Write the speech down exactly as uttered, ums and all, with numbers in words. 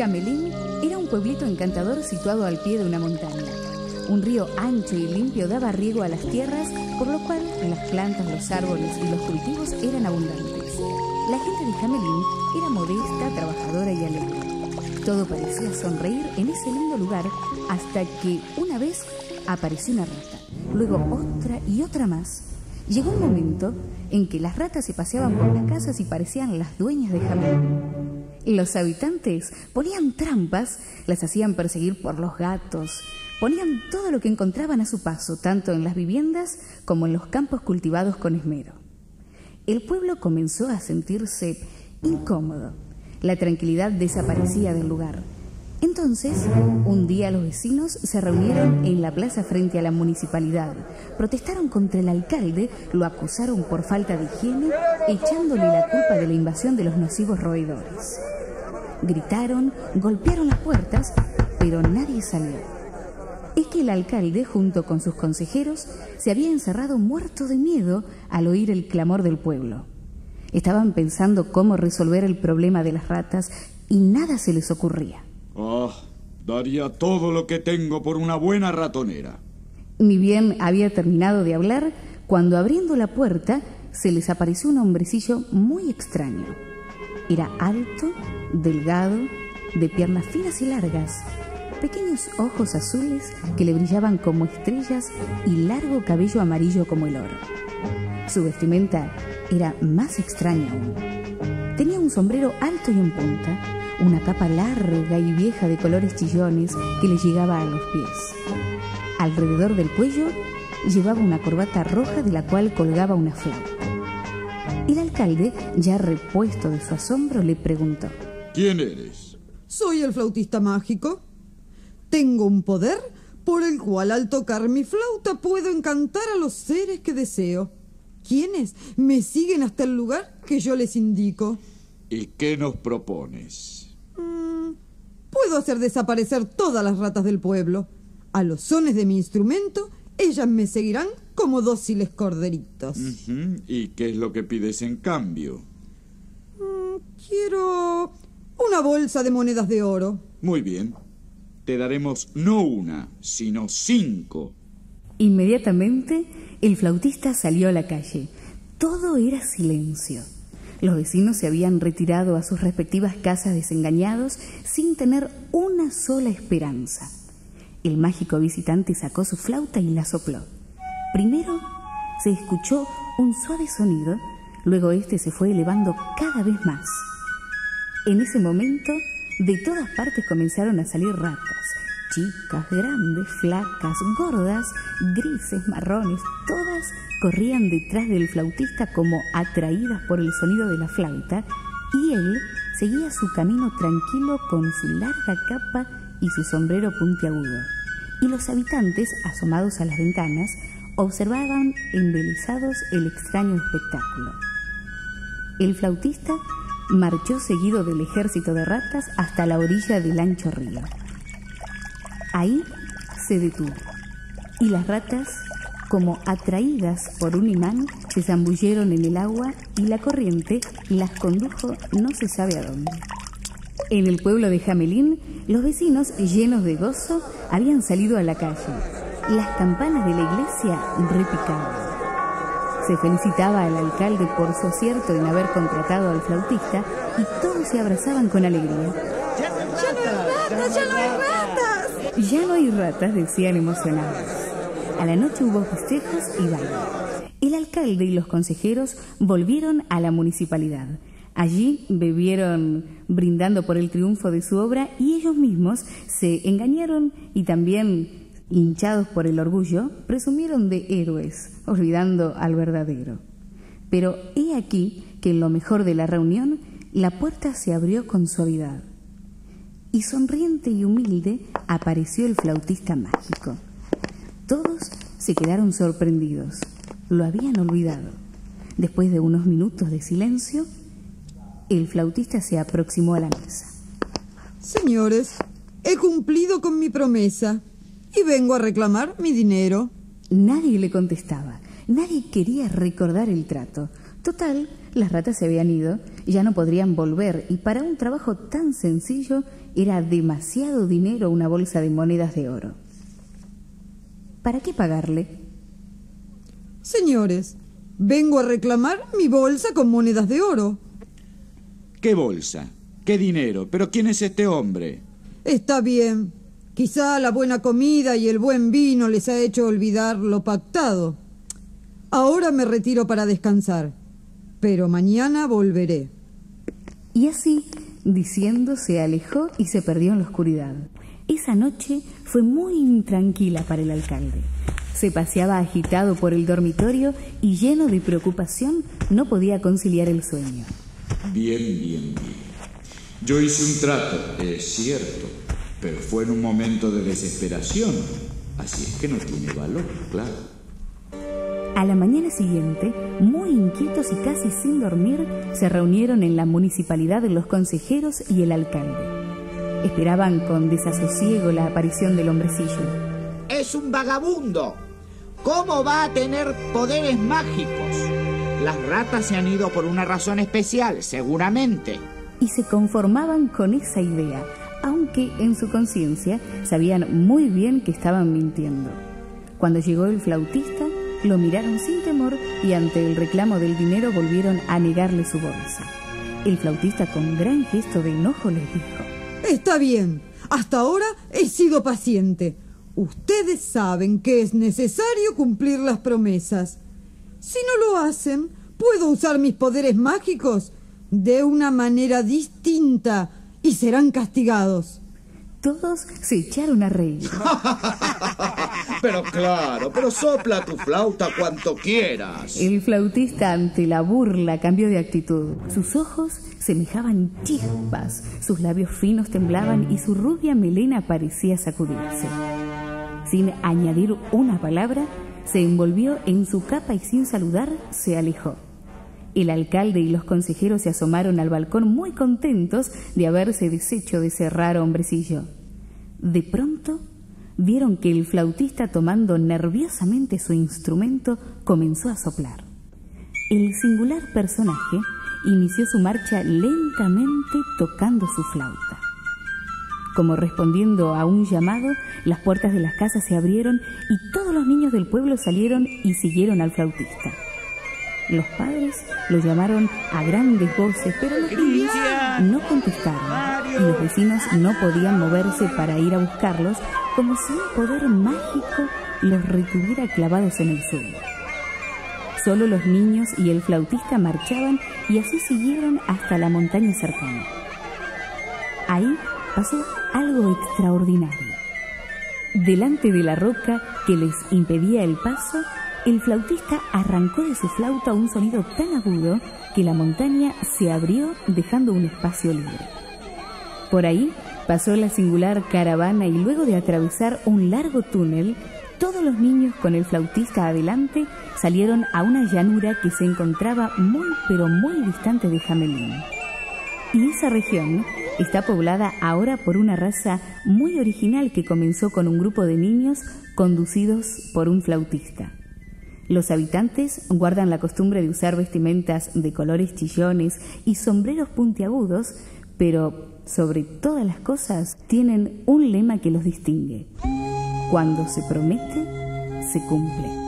Hamelín era un pueblito encantador situado al pie de una montaña. Un río ancho y limpio daba riego a las tierras, por lo cual las plantas, los árboles y los cultivos eran abundantes. La gente de Hamelín era modesta, trabajadora y alegre. Todo parecía sonreír en ese lindo lugar hasta que una vez apareció una rata, luego otra y otra más. Llegó un momento en que las ratas se paseaban por las casas y parecían las dueñas de Hamelín. Los habitantes ponían trampas, las hacían perseguir por los gatos, ponían todo lo que encontraban a su paso, tanto en las viviendas como en los campos cultivados con esmero. El pueblo comenzó a sentirse incómodo. La tranquilidad desaparecía del lugar. Entonces, un día los vecinos se reunieron en la plaza frente a la municipalidad. Protestaron contra el alcalde, lo acusaron por falta de higiene, echándole la culpa de la invasión de los nocivos roedores. Gritaron, golpearon las puertas, pero nadie salió. Es que el alcalde, junto con sus consejeros, se había encerrado muerto de miedo al oír el clamor del pueblo. Estaban pensando cómo resolver el problema de las ratas y nada se les ocurría. Oh, daría todo lo que tengo por una buena ratonera. Ni bien había terminado de hablar, cuando abriendo la puerta se les apareció un hombrecillo muy extraño. Era alto, delgado, de piernas finas y largas, pequeños ojos azules que le brillaban como estrellas y largo cabello amarillo como el oro. Su vestimenta era más extraña aún. Tenía un sombrero alto y en punta, una capa larga y vieja de colores chillones que le llegaba a los pies. Alrededor del cuello llevaba una corbata roja de la cual colgaba una flauta. El alcalde, ya repuesto de su asombro, le preguntó: ¿Quién eres? Soy el flautista mágico. Tengo un poder por el cual al tocar mi flauta puedo encantar a los seres que deseo. ¿Quiénes? Me siguen hasta el lugar que yo les indico. ¿Y qué nos propones? Mm, puedo hacer desaparecer todas las ratas del pueblo. A los sones de mi instrumento, ellas me seguirán como dóciles corderitos. Uh-huh. ¿Y qué es lo que pides en cambio? Mm, quiero una bolsa de monedas de oro. Muy bien. Te daremos no una, sino cinco. Inmediatamente, el flautista salió a la calle. Todo era silencio. Los vecinos se habían retirado a sus respectivas casas desengañados sin tener una sola esperanza. El mágico visitante sacó su flauta y la sopló. Primero se escuchó un suave sonido, luego este se fue elevando cada vez más. En ese momento, de todas partes comenzaron a salir ratas. Chicas, grandes, flacas, gordas, grises, marrones, todas corrían detrás del flautista como atraídas por el sonido de la flauta, y él seguía su camino tranquilo con su larga capa y su sombrero puntiagudo. Y los habitantes, asomados a las ventanas, observaban embelesados el extraño espectáculo. El flautista marchó seguido del ejército de ratas hasta la orilla del ancho río. Ahí se detuvo, y las ratas, como atraídas por un imán, se zambulleron en el agua y la corriente las condujo no se sabe a dónde. En el pueblo de Hamelín, los vecinos, llenos de gozo, habían salido a la calle. Las campanas de la iglesia repicaban. Se felicitaba al alcalde por su acierto en haber contratado al flautista y todos se abrazaban con alegría. ¡Ya no hay ratas! ¡Ya no hay ratas! Ya no hay ratas, decían emocionados. A la noche hubo festejos y baile. El alcalde y los consejeros volvieron a la municipalidad. Allí bebieron brindando por el triunfo de su obra y ellos mismos se engañaron y también, hinchados por el orgullo, presumieron de héroes, olvidando al verdadero. Pero he aquí que en lo mejor de la reunión, la puerta se abrió con suavidad. Y sonriente y humilde apareció el flautista mágico. Todos se quedaron sorprendidos. Lo habían olvidado. Después de unos minutos de silencio, el flautista se aproximó a la mesa. Señores, he cumplido con mi promesa y vengo a reclamar mi dinero. Nadie le contestaba. Nadie quería recordar el trato. Total, las ratas se habían ido, ya no podrían volver, y para un trabajo tan sencillo Era demasiado dinero una bolsa de monedas de oro. ¿Para qué pagarle? Señores, vengo a reclamar mi bolsa con monedas de oro. ¿Qué bolsa? ¿Qué dinero? ¿Pero quién es este hombre? Está bien. Quizá la buena comida y el buen vino les ha hecho olvidar lo pactado. Ahora me retiro para descansar, pero mañana volveré. Y así, diciendo, se alejó y se perdió en la oscuridad. Esa noche fue muy intranquila para el alcalde. Se paseaba agitado por el dormitorio y lleno de preocupación no podía conciliar el sueño. Bien, bien, bien. Yo hice un trato, es cierto, pero fue en un momento de desesperación. Así es que no tiene valor, claro. A la mañana siguiente, muy inquietos y casi sin dormir, se reunieron en la municipalidad los consejeros y el alcalde. Esperaban con desasosiego la aparición del hombrecillo. ¡Es un vagabundo! ¿Cómo va a tener poderes mágicos? Las ratas se han ido por una razón especial, seguramente. Y se conformaban con esa idea, aunque en su conciencia sabían muy bien que estaban mintiendo. Cuando llegó el flautista, lo miraron sin temor y ante el reclamo del dinero volvieron a negarle su bolsa. El flautista, con gran gesto de enojo, les dijo: Está bien, hasta ahora he sido paciente. Ustedes saben que es necesario cumplir las promesas. Si no lo hacen, puedo usar mis poderes mágicos de una manera distinta y serán castigados. Todos se echaron a reír. Pero claro, pero sopla tu flauta cuanto quieras. El flautista, ante la burla, cambió de actitud. Sus ojos semejaban chispas, sus labios finos temblaban y su rubia melena parecía sacudirse. Sin añadir una palabra, se envolvió en su capa y sin saludar se alejó. El alcalde y los consejeros se asomaron al balcón muy contentos de haberse deshecho de ese raro hombrecillo. De pronto, vieron que el flautista, tomando nerviosamente su instrumento, comenzó a soplar. El singular personaje inició su marcha lentamente tocando su flauta. Como respondiendo a un llamado, las puertas de las casas se abrieron y todos los niños del pueblo salieron y siguieron al flautista. Los padres lo llamaron a grandes voces, pero los niños no contestaron y los vecinos no podían moverse para ir a buscarlos, como si un poder mágico los retuviera clavados en el suelo. Solo los niños y el flautista marchaban y así siguieron hasta la montaña cercana. Ahí pasó algo extraordinario. Delante de la roca que les impedía el paso, el flautista arrancó de su flauta un sonido tan agudo que la montaña se abrió dejando un espacio libre. Por ahí pasó la singular caravana y luego de atravesar un largo túnel, todos los niños con el flautista adelante salieron a una llanura que se encontraba muy pero muy distante de Hamelin. Y esa región está poblada ahora por una raza muy original que comenzó con un grupo de niños conducidos por un flautista. Los habitantes guardan la costumbre de usar vestimentas de colores chillones y sombreros puntiagudos, pero sobre todas las cosas tienen un lema que los distingue: cuando se promete, se cumple.